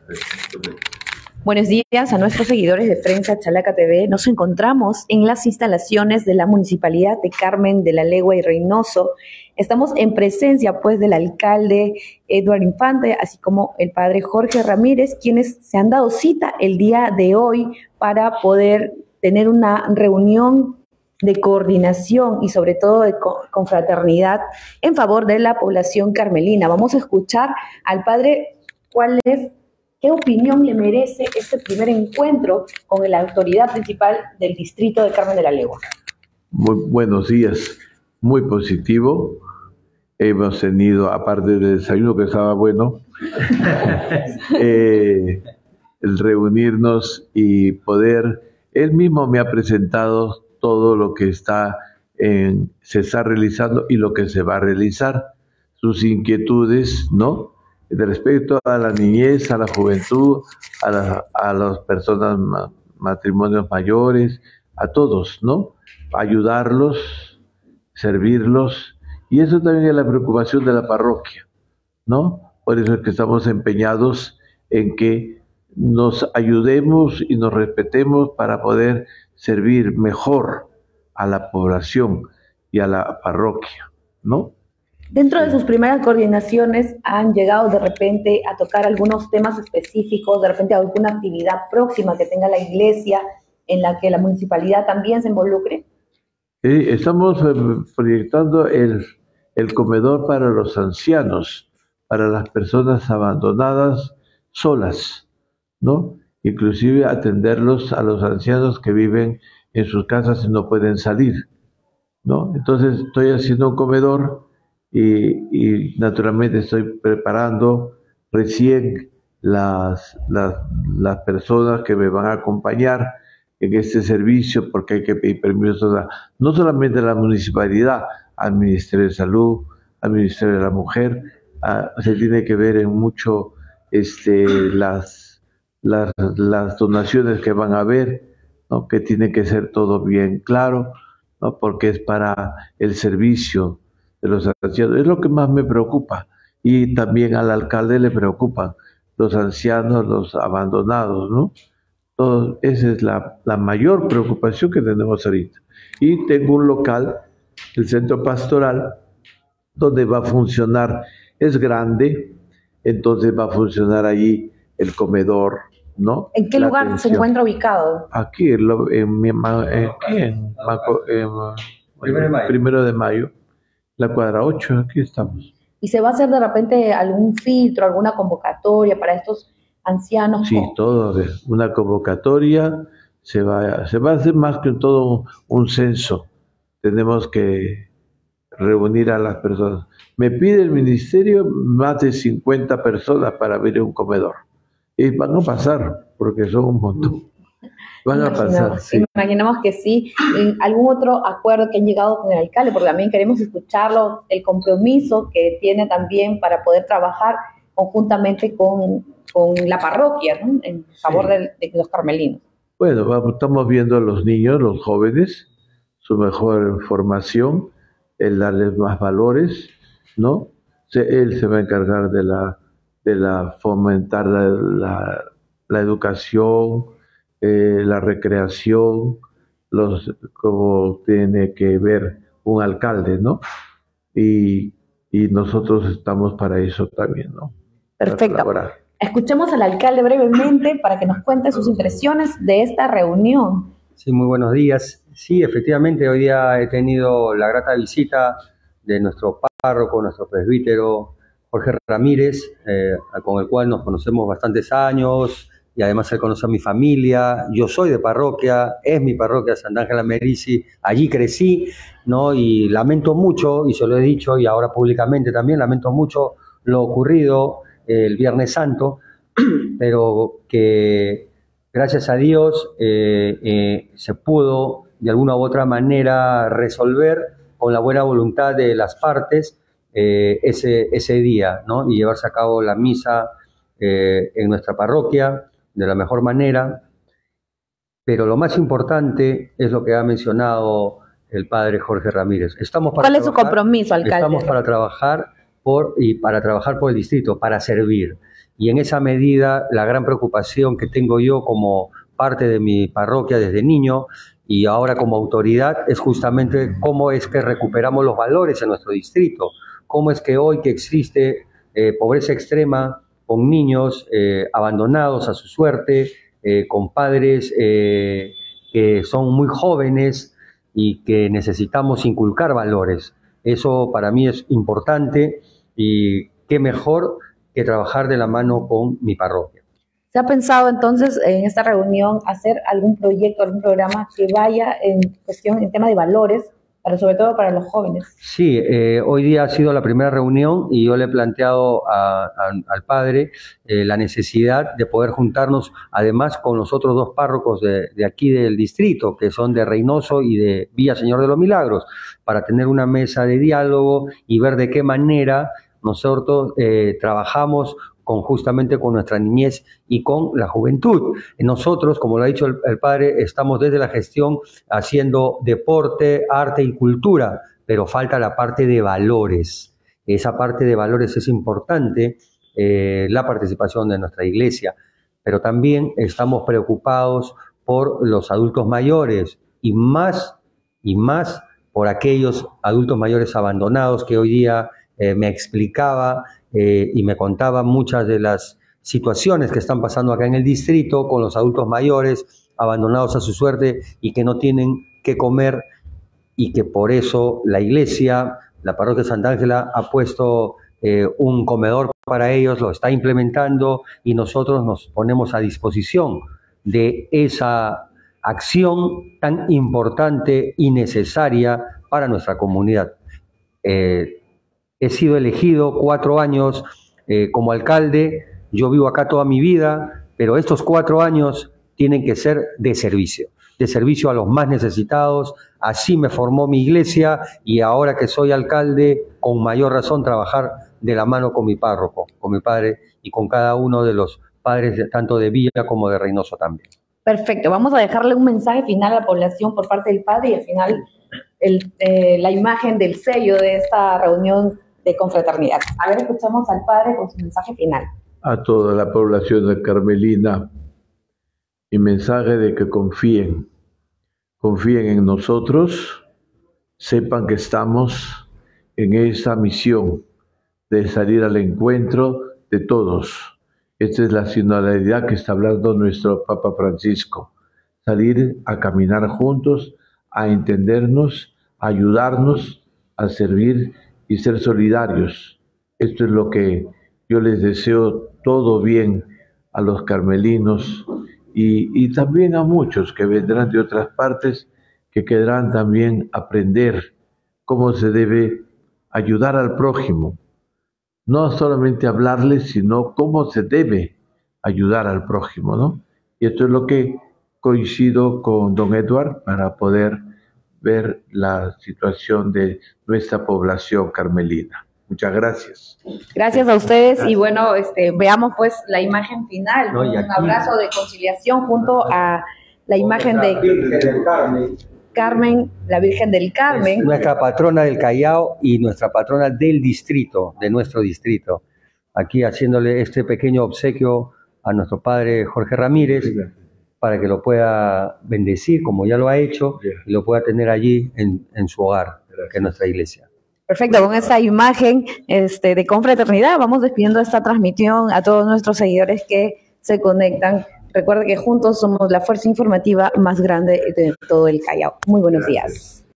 Buenos días a nuestros seguidores de Prensa Chalaca TV. Nos encontramos en las instalaciones de la Municipalidad de Carmen de la Legua y Reynoso. Estamos en presencia, pues, del alcalde Eduardo Infante, así como el padre Jorge Ramírez, quienes se han dado cita el día de hoy para poder tener una reunión de coordinación y sobre todo de confraternidad en favor de la población carmelina. Vamos a escuchar al padre qué opinión le merece este primer encuentro con la autoridad principal del distrito de Carmen de la Legua. Muy buenos días, muy positivo. Hemos tenido, aparte del desayuno que estaba bueno, el reunirnos y poder, él mismo me ha presentado todo lo que se está realizando y lo que se va a realizar, sus inquietudes, ¿no? De respecto a la niñez, a la juventud, a las personas, matrimonios mayores, a todos, ¿no? Ayudarlos, servirlos, y eso también es la preocupación de la parroquia, ¿no? Por eso es que estamos empeñados en que nos ayudemos y nos respetemos para poder servir mejor a la población y a la parroquia, ¿no? Dentro de sus primeras coordinaciones, ¿han llegado de repente a tocar algunos temas específicos, de repente alguna actividad próxima que tenga la iglesia en la que la municipalidad también se involucre? Estamos proyectando el comedor para los ancianos, para las personas abandonadas solas, ¿no? Inclusive atenderlos a los ancianos que viven en sus casas y no pueden salir, ¿no? Entonces estoy haciendo un comedor y naturalmente estoy preparando recién las personas que me van a acompañar en este servicio, porque hay que pedir permiso no solamente a la municipalidad, al Ministerio de Salud, al Ministerio de la Mujer. Se tiene que ver en mucho las donaciones que van a haber, ¿no? Que tiene que ser todo bien claro, ¿no? Porque es para el servicio de los ancianos. Es lo que más me preocupa, y también al alcalde le preocupan los ancianos, los abandonados, ¿no? Esa es la mayor preocupación que tenemos ahorita. Y tengo un local, el centro pastoral, donde va a funcionar, es grande, entonces va a funcionar allí el comedor, ¿no? ¿En qué lugar se encuentra ubicado? Aquí, Primero de Mayo, la cuadra 8, aquí estamos. ¿Y se va a hacer de repente algún filtro, alguna convocatoria para estos ancianos? Sí, todo, una convocatoria, se va a hacer más que todo un censo. Tenemos que reunir a las personas. Me pide el ministerio más de 50 personas para abrir un comedor. Y van a pasar, porque son un montón. Van a pasar, sí. Imaginamos que sí. ¿Algún otro acuerdo que han llegado con el alcalde? Porque también queremos escucharlo, el compromiso que tiene también para poder trabajar conjuntamente con la parroquia, ¿no? En favor de los carmelinos. Bueno, estamos viendo a los niños, los jóvenes, su mejor formación, el darles más valores, ¿no? Él se va a encargar de fomentar la educación, la recreación, como tiene que ver un alcalde, ¿no? Y nosotros estamos para eso también, ¿no? Perfecto. Escuchemos al alcalde brevemente para que nos cuente sus impresiones de esta reunión. Sí, muy buenos días. Sí, efectivamente, hoy día he tenido la grata visita de nuestro párroco, nuestro presbítero Jorge Ramírez, con el cual nos conocemos bastantes años, y además él conoce a mi familia. Yo soy de parroquia, es mi parroquia Sant'Angela Merici, allí crecí, ¿no? Y lamento mucho, y se lo he dicho, y ahora públicamente también, lamento mucho lo ocurrido el Viernes Santo, pero que gracias a Dios se pudo de alguna u otra manera resolver con la buena voluntad de las partes ese día, ¿no? Y llevarse a cabo la misa en nuestra parroquia de la mejor manera. Pero lo más importante es lo que ha mencionado el padre Jorge Ramírez. ¿Cuál es su compromiso, alcalde? Estamos para trabajar por el distrito, para servir. y en esa medida la gran preocupación que tengo yo como parte de mi parroquia desde niño y ahora como autoridad es justamente cómo es que recuperamos los valores en nuestro distrito, cómo es que hoy que existe pobreza extrema con niños abandonados a su suerte, con padres que son muy jóvenes y que necesitamos inculcar valores. Eso para mí es importante y qué mejor que trabajar de la mano con mi parroquia. ¿Se ha pensado entonces en esta reunión hacer algún proyecto, algún programa que vaya en cuestión, en tema de valores, sobre todo para los jóvenes? Sí, hoy día ha sido la primera reunión y yo le he planteado al padre la necesidad de poder juntarnos además con los otros dos párrocos de aquí del distrito, que son de Reynoso y de Villa Señor de los Milagros, para tener una mesa de diálogo y ver de qué manera nosotros trabajamos justamente con nuestra niñez y con la juventud. Nosotros, como lo ha dicho el padre, estamos desde la gestión haciendo deporte, arte y cultura, pero falta la parte de valores. Esa parte de valores es importante, la participación de nuestra iglesia, pero también estamos preocupados por los adultos mayores y más por aquellos adultos mayores abandonados que hoy día me explicaba y me contaba muchas de las situaciones que están pasando acá en el distrito con los adultos mayores abandonados a su suerte y que no tienen qué comer y que por eso la iglesia, la parroquia de Santa Ángela ha puesto un comedor para ellos, lo está implementando y nosotros nos ponemos a disposición de esa acción tan importante y necesaria para nuestra comunidad. He sido elegido 4 años como alcalde, yo vivo acá toda mi vida, pero estos 4 años tienen que ser de servicio a los más necesitados. Así me formó mi iglesia y ahora que soy alcalde, con mayor razón trabajar de la mano con mi párroco, con mi padre y con cada uno de los padres tanto de Villa como de Reynoso también. Perfecto, vamos a dejarle un mensaje final a la población por parte del padre y al final la imagen del sello de esta reunión de confraternidad. A ver, escuchamos al padre con su mensaje final. A toda la población de Carmelina, mi mensaje de que confíen en nosotros, sepan que estamos en esa misión de salir al encuentro de todos. Esta es la sinodalidad que está hablando nuestro Papa Francisco, salir a caminar juntos, a entendernos, a ayudarnos, a servir y ser solidarios. Esto es lo que yo les deseo todo bien a los carmelinos y también a muchos que vendrán de otras partes que querrán también aprender cómo se debe ayudar al prójimo. No solamente hablarles, sino cómo se debe ayudar al prójimo, ¿no? Y esto es lo que coincido con don Edward para poder ver la situación de nuestra población carmelina. Muchas gracias. Gracias a ustedes y bueno, veamos pues la imagen final, No, un abrazo de conciliación junto a la imagen de Carmen, la Virgen del Carmen. Nuestra patrona del Callao y nuestra patrona del distrito, de nuestro distrito. Aquí haciéndole este pequeño obsequio a nuestro padre Jorge Ramírez para que lo pueda bendecir, como ya lo ha hecho, y lo pueda tener allí en su hogar, que es nuestra iglesia. Perfecto, con esta imagen de confraternidad vamos despidiendo esta transmisión a todos nuestros seguidores que se conectan. Recuerden que juntos somos la fuerza informativa más grande de todo el Callao. Muy buenos días.